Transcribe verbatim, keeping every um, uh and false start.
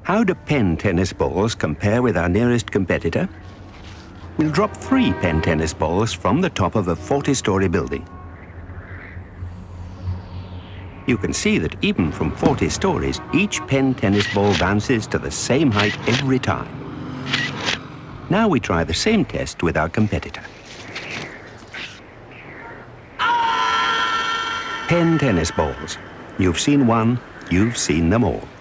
How do Penn tennis balls compare with our nearest competitor? We'll drop three Penn tennis balls from the top of a forty-story building. You can see that even from forty stories, each Penn tennis ball bounces to the same height every time. Now we try the same test with our competitor. Penn tennis balls. You've seen one, you've seen them all.